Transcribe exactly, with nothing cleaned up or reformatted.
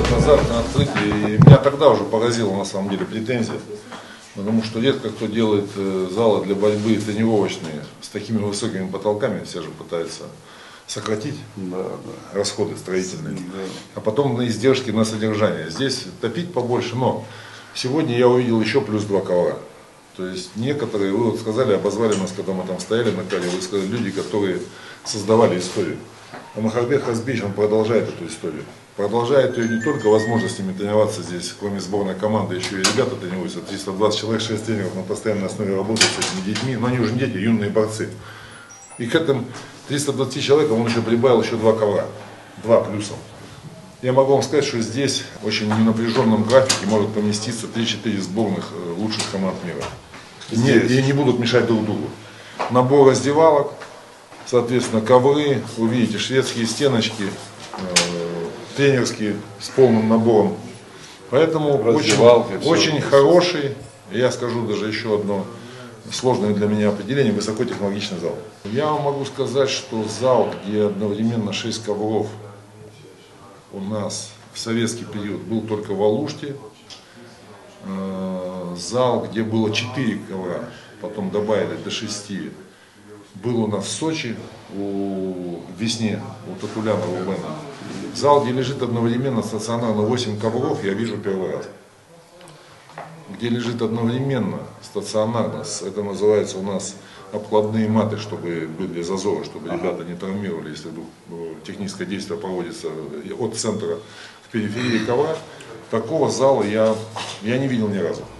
год назад на открытии, и меня тогда уже поразила на самом деле претензия, потому что редко кто делает залы для борьбы тренировочные с такими высокими потолками, все же пытаются сократить да, да. расходы строительные, да. а потом на издержки на содержание. Здесь топить побольше, но сегодня я увидел еще плюс два ковра. То есть некоторые, вы вот сказали, обозвали нас, когда мы там стояли на каре, вы сказали, люди, которые создавали историю. А Махарбек Хазбиевич, он продолжает эту историю. Продолжает ее не только возможностями тренироваться здесь, кроме сборной команды, еще и ребята тренируются. триста двадцать человек, шесть тренеров на постоянной основе работают с этими детьми, но они уже не дети, юные борцы. И к этим триста двадцати человекам он еще прибавил еще два ковра, два плюсом. Я могу вам сказать, что здесь в очень ненапряженном графике может поместиться три-четыре сборных лучших команд мира. Не, и не будут мешать друг другу. Набор раздевалок, соответственно, ковры, вы видите, шведские стеночки, э, тренерские с полным набором. Поэтому очень, очень хороший, я скажу даже еще одно сложное для меня определение, высокотехнологичный зал. Я вам могу сказать, что зал, где одновременно шесть ковров у нас в советский период был только в Алуште, зал, где было четыре ковра, потом добавили до шести, был у нас в Сочи, у весне, у Татуляна Рубена. Зал, где лежит одновременно стационарно восемь ковров, я вижу первый раз. Где лежит одновременно стационарно, это называется у нас обкладные маты, чтобы были зазоры, чтобы ребята не травмировали, если вдруг техническое действие проводится от центра к периферии ковра. Такого зала я, я не видел ни разу.